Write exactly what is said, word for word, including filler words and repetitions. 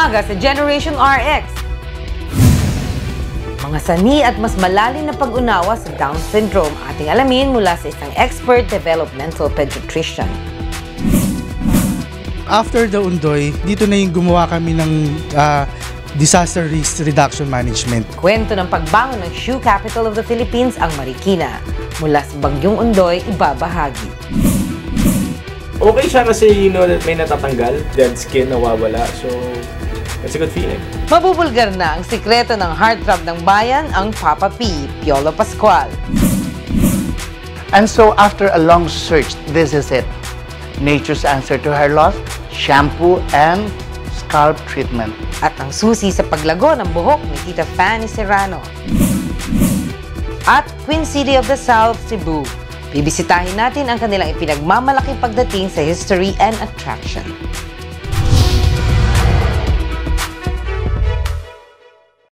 umaga sa Generation R X. Mga sani at mas malalim na pag-unawa sa Down syndrome ating alamin mula sa isang expert developmental pediatrician. After the Undoy, dito na yung gumawa kami ng uh, disaster risk reduction management. Kwento ng pagbangon ng shoe capital of the Philippines ang Marikina. Mula sa Bagyong Undoy, ibabahagi. Okay siya kasi you know that may natatanggal, dead skin nawawala, so that's a good feeling. Mabubulgar na ang sikreto ng heartthrob ng bayan, ang Papa P, Piolo Pascual. And so after a long search, this is it. Nature's answer to hair loss, shampoo and scalp treatment. At ang susi sa paglago ng buhok ni Tita Fanny Serrano. At Queen City of the South, Cebu. Bibisitahin natin ang kanilang ipinagmamalaking pagdating sa history and attraction.